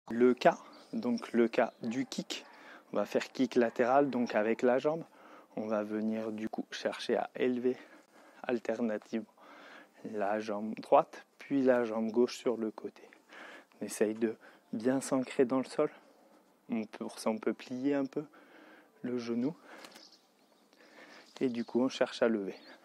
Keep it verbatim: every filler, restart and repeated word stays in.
Le K, donc le K du kick, on va faire kick latéral, donc avec la jambe. On va venir du coup chercher à élever alternativement la jambe droite, puis la jambe gauche sur le côté. On essaye de bien s'ancrer dans le sol. On peut, pour ça, on peut plier un peu le genou. Et du coup, on cherche à lever.